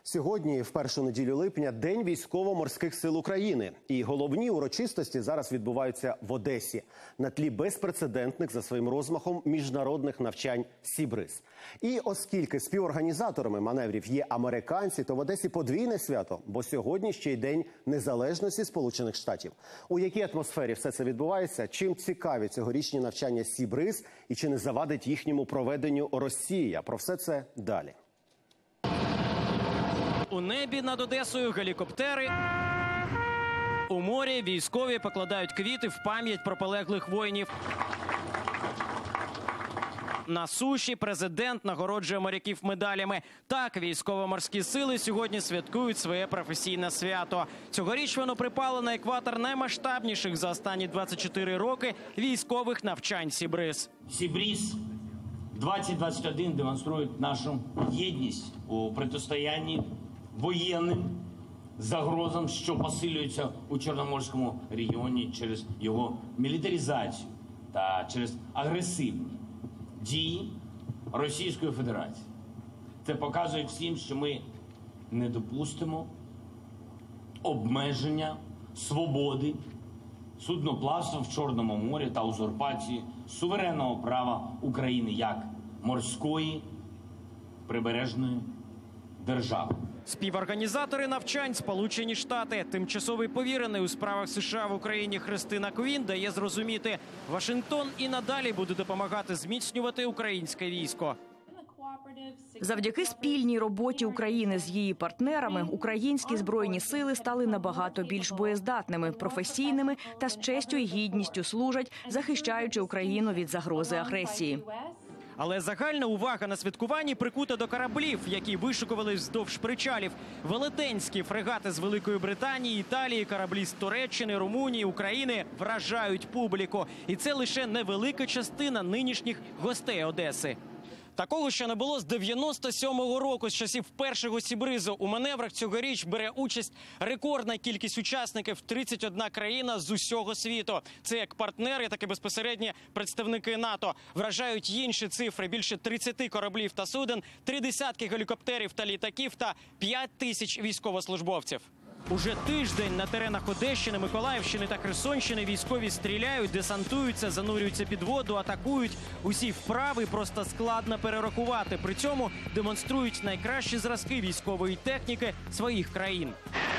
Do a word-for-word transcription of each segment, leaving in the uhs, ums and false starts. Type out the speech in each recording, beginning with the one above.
Сьогодні, в першу неділю липня, День військово-морських сил України. І головні урочистості зараз відбуваються в Одесі на тлі безпрецедентних за своїм розмахом міжнародних навчань «Сібриз». І оскільки співорганізаторами маневрів є американці, то в Одесі подвійне свято, бо сьогодні ще й День незалежності Сполучених Штатів. У якій атмосфері все це відбувається, чим цікаві цьогорічні навчання «Сібриз» і чи не завадить їхньому проведенню Росія? Про все це далі. У небі над Одесою гелікоптери. У морі військові покладають квіти в пам'ять про полеглих воїнів. На суші президент нагороджує моряків медалями. Так, військово-морські сили сьогодні святкують своє професійне свято. Цьогоріч воно припало на екватор наймасштабніших за останні двадцять чотири роки військових навчань «Сібриз». «Сібриз» двадцять двадцять один демонструє нашу єдність у протистоянні воєнним загрозам, що посилюються у Чорноморському регіоні через його мілітаризацію та через агресивні дії Російської Федерації. Це показує всім, що ми не допустимо обмеження свободи судноплавства в Чорному морі та узурпації суверенного права України як морської прибережної держави. Співорганізатори навчань – Сполучені Штати. Тимчасовий повірений у справах США в Україні Христина Квін дає зрозуміти, Вашингтон і надалі буде допомагати зміцнювати українське військо. Завдяки спільній роботі України з її партнерами українські збройні сили стали набагато більш боєздатними, професійними та з честю і гідністю служать, захищаючи Україну від загрози агресії. Але загальна увага на святкуванні прикута до кораблів, які вишикувались вздовж причалів. Велетенські фрегати з Великої Британії, Італії, кораблі з Туреччини, Румунії, України вражають публіку. І це лише невелика частина нинішніх гостей Одеси. Такого ще не було з дев'яносто сьомого року, з часів першого «Сібризу». У маневрах цьогоріч бере участь рекордна кількість учасників – тридцять одна країна з усього світу. Це як партнери, так і безпосередні представники НАТО. Вражають інші цифри – більше тридцяти кораблів та суден, три десятки гелікоптерів та літаків та п'ять тисяч військовослужбовців. Уже тиждень на теренах Одещини, Миколаївщини та Херсонщини військові стріляють, десантуються, занурюються під воду, атакують. Усі вправи просто складно перерахувати. При цьому демонструють найкращі зразки військової техніки своїх країн.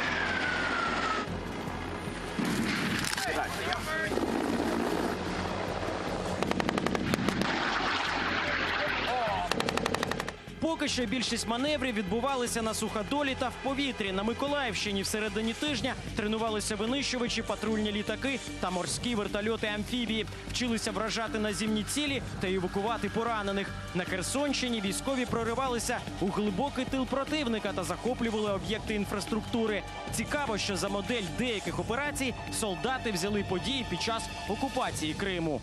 Поки що більшість маневрів відбувалися на суходолі та в повітрі. На Миколаївщині всередині тижня тренувалися винищувачі, патрульні літаки та морські вертольоти-амфібії. Вчилися вражати наземні цілі та евакувати поранених. На Херсонщині військові проривалися у глибокий тил противника та захоплювали об'єкти інфраструктури. Цікаво, що за модель деяких операцій солдати взяли події під час окупації Криму.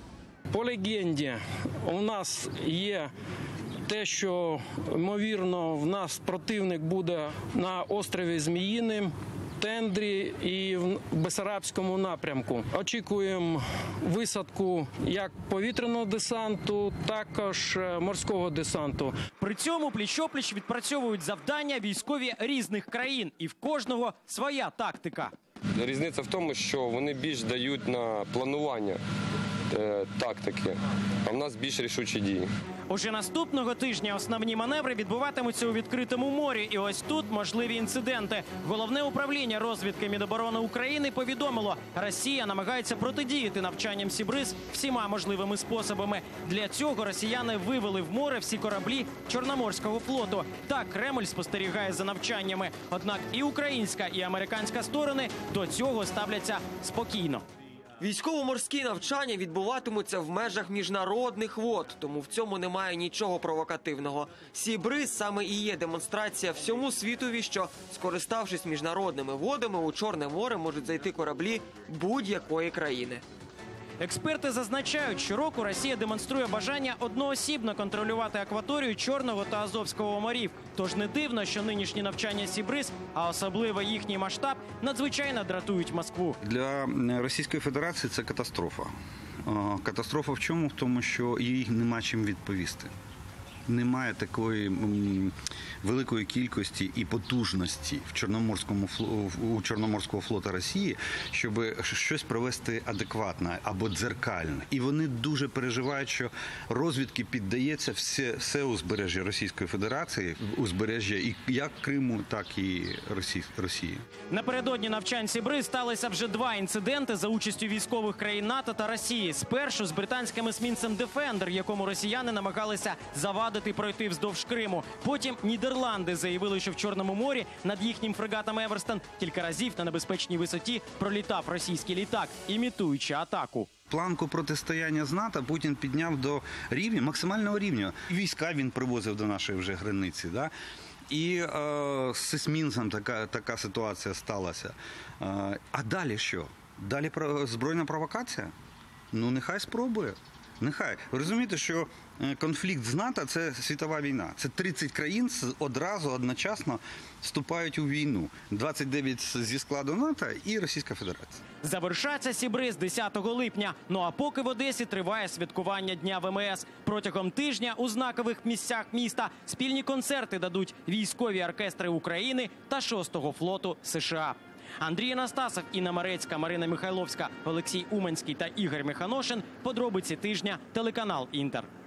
По легенді, у нас є те, що, ймовірно, в нас противник буде на острові Зміїним, Тендрі і в Бессарабському напрямку. Очікуємо висадку як повітряного десанту, також морського десанту. При цьому пліч-опліч відпрацьовують завдання військові різних країн. І в кожного своя тактика. Різниця в тому, що вони більш дають на планування е, тактики, а в нас більш рішучі дії. Уже наступного тижня основні маневри відбуватимуться у відкритому морі. І ось тут можливі інциденти. Головне управління розвідки Міноборони України повідомило, Росія намагається протидіяти навчанням «Сібриз» всіма можливими способами. Для цього росіяни вивели в море всі кораблі Чорноморського флоту. Так Кремль спостерігає за навчаннями. Однак і українська, і американська сторони до цього ставляться спокійно. Військово-морські навчання відбуватимуться в межах міжнародних вод, тому в цьому немає нічого провокативного. «Сібриз» саме і є демонстрація всьому світові, що, скориставшись міжнародними водами, у Чорне море можуть зайти кораблі будь-якої країни. Експерти зазначають, щороку Росія демонструє бажання одноосібно контролювати акваторію Чорного та Азовського морів. Тож не дивно, що нинішні навчання «Сібриз», а особливо їхній масштаб, надзвичайно дратують Москву. Для Російської Федерації це катастрофа. Катастрофа в чому? В тому, що їй нема чим відповісти. немає такої м, великої кількості і потужності в Чорноморському фло- у Чорноморського флоту Росії, щоб щось провести адекватне або дзеркальне. І вони дуже переживають, що розвідки піддається все, все узбережжя Російської Федерації, узбережжя і як Криму, так і Росії. Росії. Напередодні навчань Сібри сталися вже два інциденти за участю військових країн НАТО та Росії. Спершу з британським есмінцем «Дефендер», якому росіяни намагалися завадити пройти вздовж Криму. Потім Нідерланди заявили, що в Чорному морі над їхнім фрегатом «Еверстон» кілька разів на небезпечній висоті пролітав російський літак, імітуючи атаку. Планку протистояння з НАТО Путін підняв до рівня, максимального рівня. Війська він привозив до нашої вже границі, да? І е, з есмінцем така, така ситуація сталася. Е, а далі що? Далі про, збройна провокація? Ну, нехай спробує. Нехай. Ви розумієте, що конфлікт з НАТО – це світова війна. Це тридцять країн одразу, одночасно вступають у війну. двадцять дев'ять зі складу НАТО і Російська Федерація. Завершаться Сібри з десятого липня. Ну а поки в Одесі триває святкування Дня ВМС. Протягом тижня у знакових місцях міста спільні концерти дадуть військові оркестри України та шостого флоту США. Андрій Анастасов, Інна Марецька, Марина Михайловська, Олексій Уманський та Ігор Механошин. Подробиці тижня. Телеканал «Інтер».